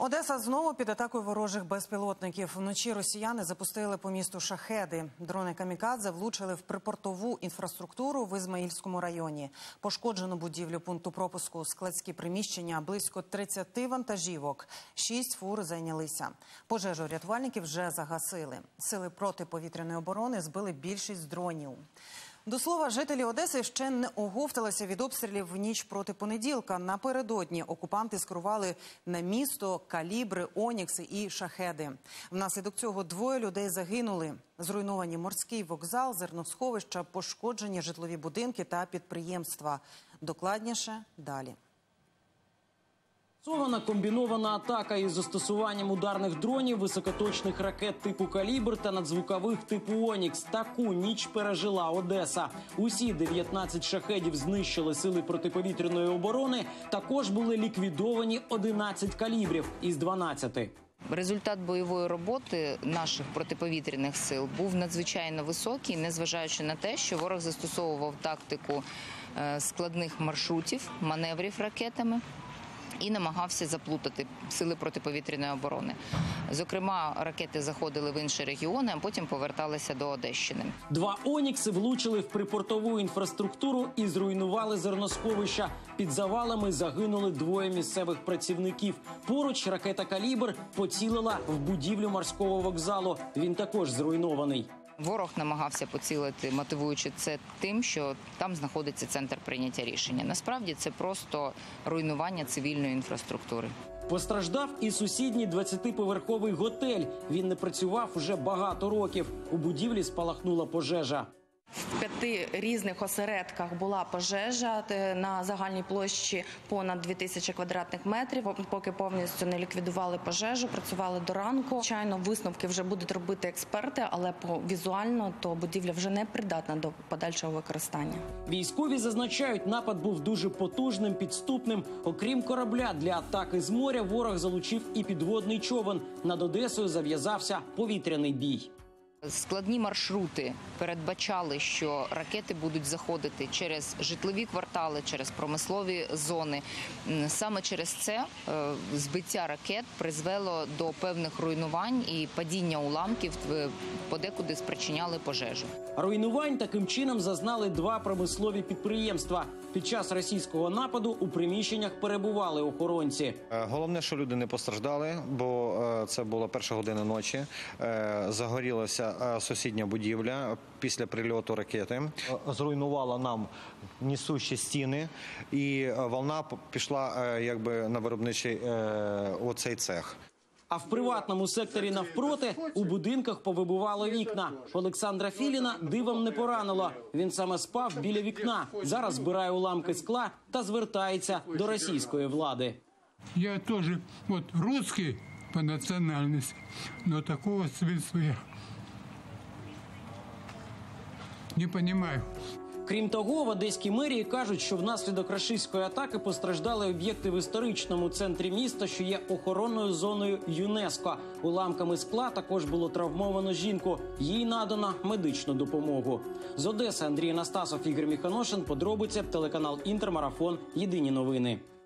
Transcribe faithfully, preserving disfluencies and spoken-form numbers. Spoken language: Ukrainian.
Одеса знову під атакою ворожих безпілотників. Вночі росіяни запустили по місту шахеди. Дрони камікадзе влучили в припортову інфраструктуру в Ізмаїльському районі. Пошкоджено будівлю пункту пропуску, складські приміщення, близько тридцяти вантажівок. Шість фур зайнялися. Пожежу рятувальники вже загасили. Сили протиповітряної оборони збили більшість дронів. До слова, жителі Одеси ще не оговталися від обстрілів в ніч проти понеділка. Напередодні окупанти скерували на місто калібри, онікси і шахеди. Внаслідок цього двоє людей загинули. Зруйновані морський вокзал, зерносховища, пошкоджені житлові будинки та підприємства. Докладніше далі. Сована комбінована атака із застосуванням ударних дронів, високоточних ракет типу «Калібр» та надзвукових типу «Онікс». Таку ніч пережила Одеса. Усі дев'ятнадцять шахедів знищили сили протиповітряної оборони. Також були ліквідовані одинадцять калібрів із дванадцяти. Результат бойової роботи наших протиповітряних сил був надзвичайно високий, незважаючи на те, що ворог застосовував тактику складних маршрутів, маневрів ракетами і намагався заплутати сили протиповітряної оборони. Зокрема, ракети заходили в інші регіони, а потім поверталися до Одещини. Два «Онікси» влучили в припортову інфраструктуру і зруйнували зерносховища. Під завалами загинули двоє місцевих працівників. Поруч ракета «Калібр» поцілила в будівлю морського вокзалу. Він також зруйнований. Ворог намагався поцілити, мотивуючи це тим, що там знаходиться центр прийняття рішення. Насправді це просто руйнування цивільної інфраструктури. Постраждав і сусідній двадцятиповерховий готель. Він не працював уже багато років. У будівлі спалахнула пожежа. В п'яти різних осередках була пожежа на загальній площі понад дві тисячі квадратних метрів. Поки повністю не ліквідували пожежу, працювали до ранку. Звичайно, висновки вже будуть робити експерти, але по візуально то будівля вже не придатна до подальшого використання. Військові зазначають, напад був дуже потужним, підступним. Окрім корабля, для атаки з моря ворог залучив і підводний човен. Над Одесою зав'язався повітряний бій. Складні маршрути передбачали, що ракети будуть заходити через житлові квартали, через промислові зони. Саме через це збиття ракет призвело до певних руйнувань і падіння уламків, подекуди спричиняли пожежу. Руйнувань таким чином зазнали два промислові підприємства. Під час російського нападу у приміщеннях перебували охоронці. Головне, що люди не постраждали, бо це була перша година ночі. Загорілася сусідня будівля після прильоту ракети. Зруйнувала нам несущі стіни, і волна пішла якби на виробничий оцей цех. А в приватному секторі навпроти у будинках повибивало вікна. Олександра Філіна дивом не поранило. Він саме спав біля вікна. Зараз збирає уламки скла та звертається до російської влади. Я теж от, русский по національності, але такого свідства я не розумію. Крім того, в одеській мерії кажуть, що внаслідок рашистської атаки постраждали об'єкти в історичному центрі міста, що є охоронною зоною ЮНЕСКО. Уламками скла також було травмовано жінку. Їй надано медичну допомогу. З Одеси Андрій Анастасов, Ігор Міханошин. Подробиці, телеканал «Інтермарафон». Єдині новини.